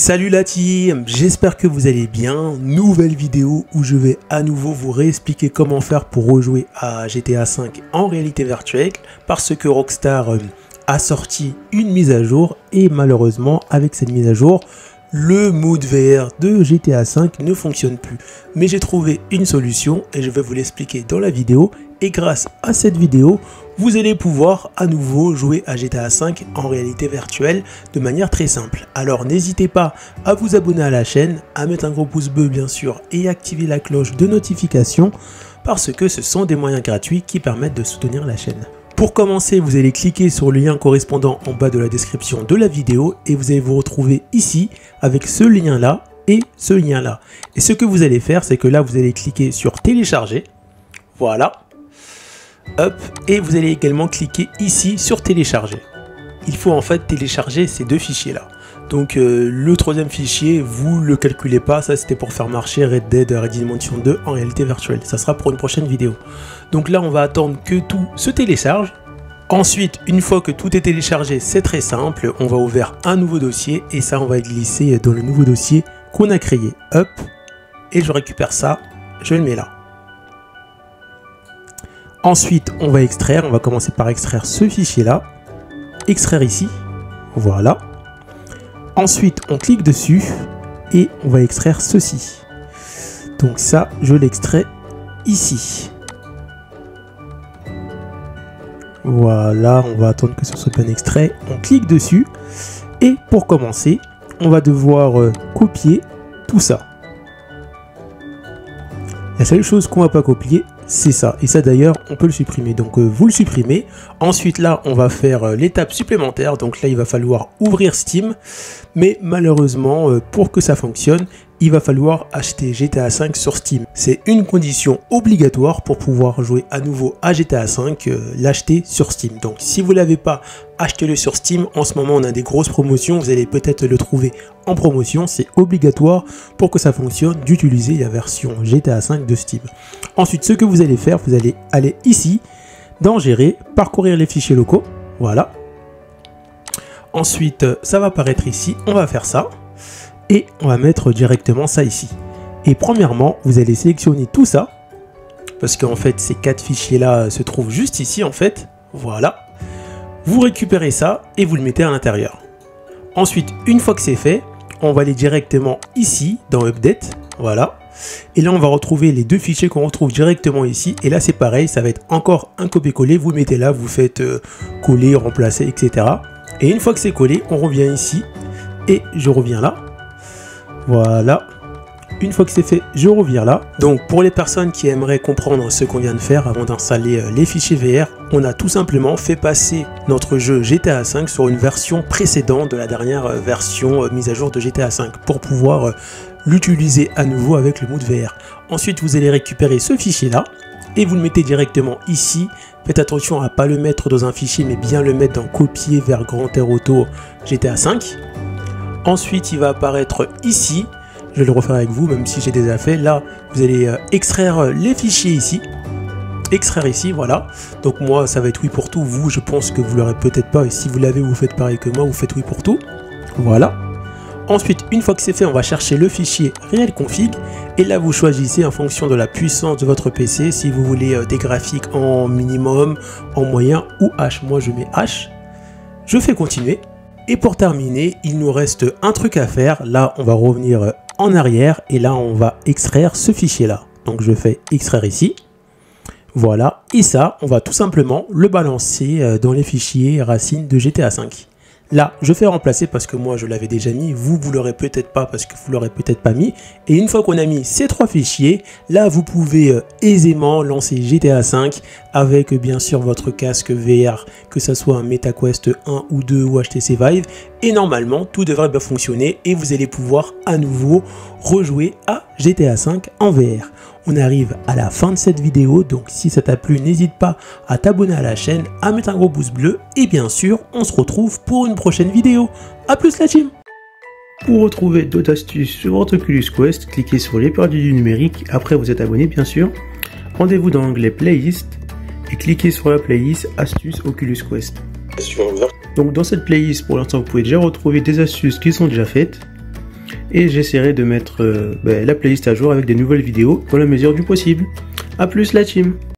Salut la team, j'espère que vous allez bien. Nouvelle vidéo où je vais à nouveau vous réexpliquer comment faire pour rejouer à GTA V en réalité virtuelle, parce que Rockstar a sorti une mise à jour et malheureusement avec cette mise à jour le mode VR de GTA V ne fonctionne plus. Mais j'ai trouvé une solution et je vais vous l'expliquer dans la vidéo, et grâce à cette vidéo vous allez pouvoir à nouveau jouer à GTA V en réalité virtuelle de manière très simple. Alors n'hésitez pas à vous abonner à la chaîne, à mettre un gros pouce bleu bien sûr et activer la cloche de notification parce que ce sont des moyens gratuits qui permettent de soutenir la chaîne. Pour commencer, vous allez cliquer sur le lien correspondant en bas de la description de la vidéo et vous allez vous retrouver ici avec ce lien là et ce lien là. Et ce que vous allez faire, c'est que là vous allez cliquer sur télécharger, voilà. Hop, et vous allez également cliquer ici sur télécharger. Il faut en fait télécharger ces deux fichiers là. Donc le troisième fichier, vous le calculez pas, ça c'était pour faire marcher Red Dead Redemption 2 en réalité virtuelle. Ça sera pour une prochaine vidéo. Donc là on va attendre que tout se télécharge. Ensuite, une fois que tout est téléchargé, c'est très simple, on va ouvrir un nouveau dossier et ça on va glisser dans le nouveau dossier qu'on a créé. Hop, et je récupère ça, je le mets là. Ensuite, on va extraire, on va commencer par extraire ce fichier-là, extraire ici, voilà. Ensuite, on clique dessus et on va extraire ceci. Donc ça, je l'extrais ici. Voilà, on va attendre que ce soit bien extrait. On clique dessus et pour commencer, on va devoir copier tout ça. La seule chose qu'on va pas copier, c'est ça. Et ça d'ailleurs, on peut le supprimer. Donc vous le supprimez. Ensuite là, on va faire l'étape supplémentaire. Donc là, il va falloir ouvrir Steam. Mais malheureusement, pour que ça fonctionne, il va falloir acheter GTA V sur Steam. C'est une condition obligatoire pour pouvoir jouer à nouveau à GTA V, l'acheter sur Steam. Donc si vous ne l'avez pas, achetez-le sur Steam. En ce moment, on a des grosses promotions. Vous allez peut-être le trouver en promotion. C'est obligatoire pour que ça fonctionne d'utiliser la version GTA V de Steam. Ensuite, ce que vous allez faire, vous allez aller ici, dans Gérer, parcourir les fichiers locaux. Voilà. Ensuite, ça va apparaître ici. On va faire ça. Et on va mettre directement ça ici. Et premièrement, vous allez sélectionner tout ça. Parce qu'en fait, ces 4 fichiers-là se trouvent juste ici, en fait. Voilà. Vous récupérez ça et vous le mettez à l'intérieur. Ensuite, une fois que c'est fait, on va aller directement ici, dans Update. Voilà. Et là, on va retrouver les deux fichiers qu'on retrouve directement ici. Et là, c'est pareil, ça va être encore un copier-coller. Vous le mettez là, vous faites coller, remplacer, etc. Et une fois que c'est collé, on revient ici. Et je reviens là. Voilà, une fois que c'est fait, je reviens là. Donc pour les personnes qui aimeraient comprendre ce qu'on vient de faire avant d'installer les fichiers VR, on a tout simplement fait passer notre jeu GTA V sur une version précédente de la dernière version mise à jour de GTA V pour pouvoir l'utiliser à nouveau avec le mode VR. Ensuite, vous allez récupérer ce fichier là et vous le mettez directement ici. Faites attention à ne pas le mettre dans un fichier mais bien le mettre dans copier vers Grand Theft Auto GTA V. Ensuite, il va apparaître ici. Je vais le refaire avec vous, même si j'ai déjà fait. Là, vous allez extraire les fichiers ici. Extraire ici, voilà. Donc moi, ça va être oui pour tout. Vous, je pense que vous l'aurez peut-être pas. Et si vous l'avez, vous faites pareil que moi. Vous faites oui pour tout. Voilà. Ensuite, une fois que c'est fait, on va chercher le fichier réel config. Et là, vous choisissez en fonction de la puissance de votre PC. Si vous voulez des graphiques en minimum, en moyen ou H. Moi, je mets H. Je fais continuer. Et pour terminer, il nous reste un truc à faire. Là, on va revenir en arrière et là, on va extraire ce fichier-là. Donc, je fais extraire ici. Voilà. Et ça, on va tout simplement le balancer dans les fichiers racines de GTA V. Là, je fais remplacer parce que moi, je l'avais déjà mis. Vous l'aurez peut-être pas parce que vous l'aurez peut-être pas mis. Et une fois qu'on a mis ces 3 fichiers, là, vous pouvez aisément lancer GTA V avec bien sûr votre casque VR, que ce soit un MetaQuest 1 ou 2 ou HTC Vive. Et normalement, tout devrait bien fonctionner et vous allez pouvoir à nouveau rejouer à GTA V en VR. On arrive à la fin de cette vidéo, donc si ça t'a plu, n'hésite pas à t'abonner à la chaîne, à mettre un gros pouce bleu et bien sûr, on se retrouve pour une prochaine vidéo. A plus la team! Pour retrouver d'autres astuces sur votre Oculus Quest, cliquez sur les perdus du numérique, après vous êtes abonné bien sûr. Rendez-vous dans l'onglet Playlist et cliquez sur la playlist Astuces Oculus Quest. Donc dans cette playlist, pour l'instant, vous pouvez déjà retrouver des astuces qui sont déjà faites. et j'essaierai de mettre la playlist à jour avec des nouvelles vidéos dans la mesure du possible. A plus la team!